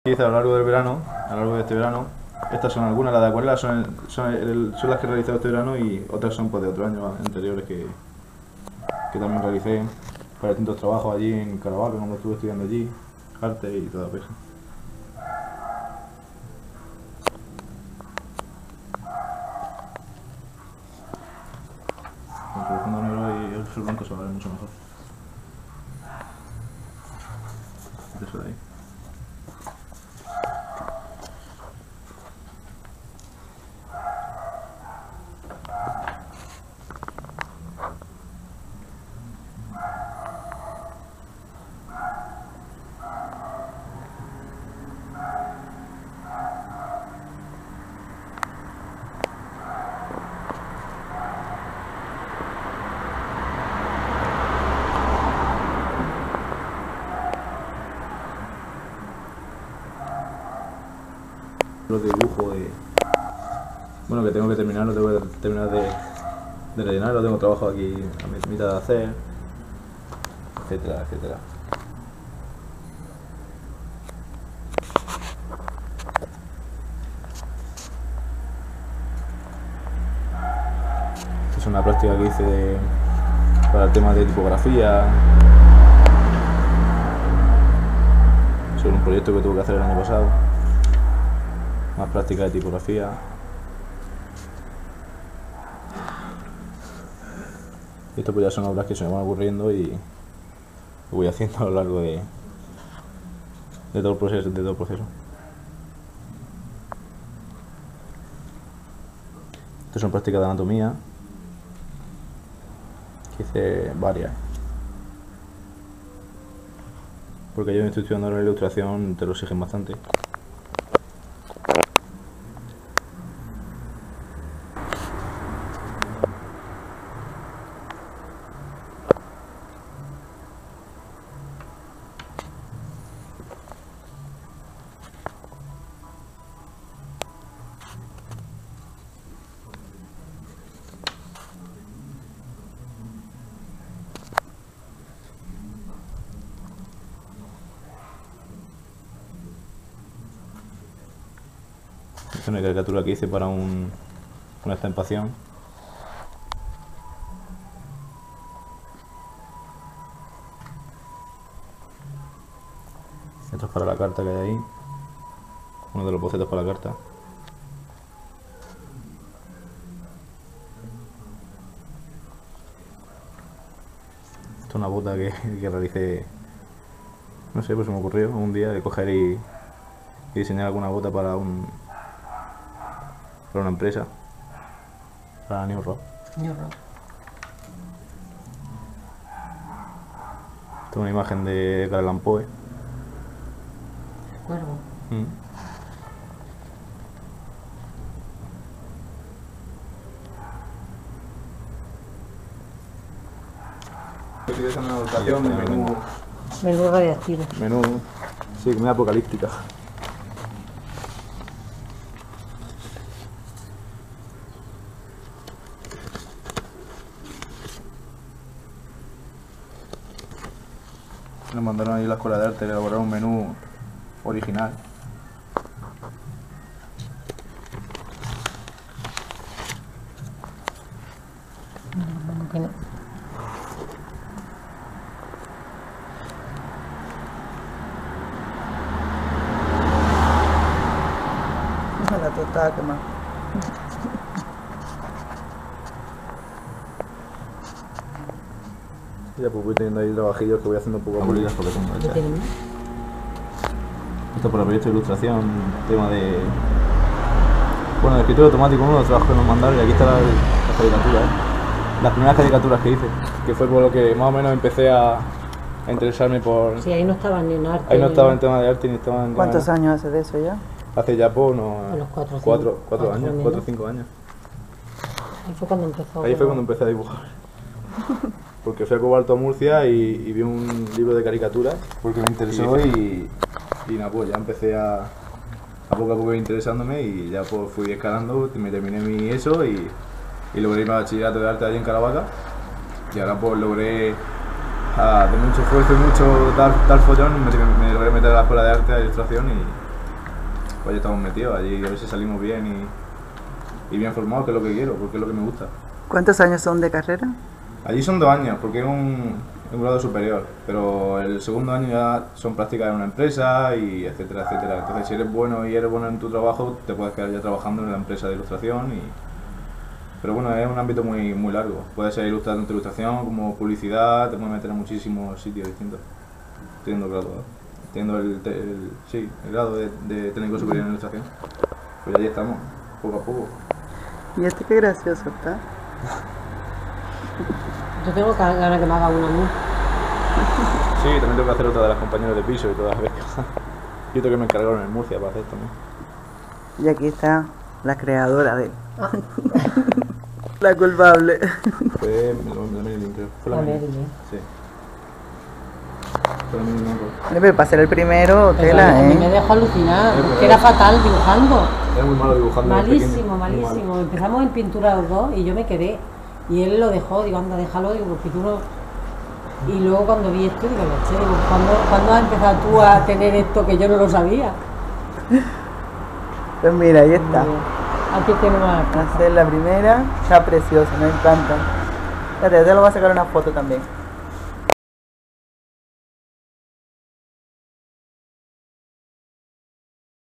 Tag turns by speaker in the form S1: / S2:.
S1: Hice a lo largo del verano, a lo largo de este verano. Estas son algunas, las de acuarela son las que he realizado este verano y otras son pues, de otros años anteriores que también realicé para distintos trabajos allí en Caravaca, cuando estuve estudiando allí, arte y toda pesca. Entre el fondo negro y el azul blanco se va a ver mucho mejor. Eso de ahí. Los de dibujo bueno, que tengo que terminar, lo tengo que terminar de rellenar, lo tengo trabajo aquí a mitad de hacer, etcétera, etcétera. Esta es una práctica que hice para el tema de tipografía, sobre un proyecto que tuve que hacer el año pasado. Más práctica de tipografía. Y esto pues ya son obras que se me van ocurriendo y lo voy haciendo a lo largo de todo el proceso. Estas son prácticas de anatomía que hice varias, porque yo me estoy estudiando la ilustración, te lo exigen bastante. Esta es una caricatura que hice para una estampación. Esto es para la carta que hay ahí. Uno de los bocetos para la carta. Esto es una bota que realicé. No sé, pues se me ocurrió un día de coger y diseñar alguna bota para una empresa, para New Rock. Esta es una imagen de Edgar Allan Poe.
S2: Cuervo.
S1: Estoy haciendo una adaptación de menú.
S2: Menú radiactivo.
S1: Menú, sí, comida apocalíptica. Nos mandaron ahí a la escuela de arte a elaborar un menú original.
S2: Que no.
S3: La tostada quemada.
S1: Ya pues voy teniendo ahí trabajillos que voy haciendo poco a poco porque son
S2: ¿Qué tenemos?
S1: Esto por el proyecto de ilustración, tema de... Bueno, de escritura automático, uno de los trabajos que nos mandaron y aquí está la caricatura, Las primeras caricaturas que hice, que fue por lo que más o menos empecé a interesarme por...
S2: Sí, ahí no estaban ni en arte.
S1: Ahí no estaba en tema de arte ni estaba en tema
S3: ¿Cuántos
S1: de...
S3: años hace de eso ya?
S1: Hace ya pues unos...
S2: A los 4
S1: años, 4 o 5 años.
S2: Ahí fue cuando empezó.
S1: Ahí fue cuando empecé a dibujar. Porque fui a Cobalto a Murcia y vi un libro de caricaturas porque me interesó y nada, pues ya empecé a poco a poco ir interesándome y ya pues fui escalando, me terminé mi ESO y logré ir a bachillerato de arte allí en Caravaca y ahora pues logré, de mucho esfuerzo y mucho dar follón, me logré meter a la escuela de arte de ilustración pues ahí estamos metidos, allí a ver si salimos bien y bien formados, que es lo que quiero, porque es lo que me gusta.
S3: ¿Cuántos años son de carrera?
S1: Allí son 2 años, porque es un grado superior, pero el segundo año ya son prácticas en una empresa y etcétera, etcétera. Entonces, si eres bueno y eres bueno en tu trabajo, te puedes quedar ya trabajando en la empresa de ilustración. Pero bueno, es un ámbito muy, muy largo. Puedes ser ilustrador en ilustración, como publicidad, te puedes meter en muchísimos sitios distintos. Teniendo grado, teniendo el grado de técnico superior en ilustración. Pues allí estamos, poco a poco.
S3: Y este qué gracioso está.
S2: Yo tengo ganas que me haga una a mí.
S1: Sí, también tengo que hacer otra de las compañeras de piso y todas las becas. Y otro que me encargaron en Murcia para hacer también.
S3: Y aquí está la creadora de él. La culpable.
S1: Fue la Marilyn, creo. Fue la
S2: La
S1: Marilyn.
S2: Marilyn.
S1: Sí. Fue la Marilyn, no me acuerdo.
S3: Pero para ser el primero,
S2: Pero
S3: tela,
S2: a mí me
S3: ¿eh?
S2: dejó alucinar,
S1: Es
S2: porque era
S1: verdad.
S2: fatal dibujando.
S1: Era muy malo dibujando. desde pequeño,
S2: Malísimo,
S1: muy malo.
S2: malísimo. Empezamos en pintura los dos y yo me quedé. Y él lo dejó, digo, anda, déjalo, digo, porque tú no... Y luego cuando vi esto, digo, leche, digo, ¿cuándo has empezado tú a tener esto que yo no lo sabía?
S3: Pues mira, ahí está.
S2: Aquí tenemos la
S3: Hacer la primera, está precioso, me encanta. Espérate, te lo voy a sacar una foto también.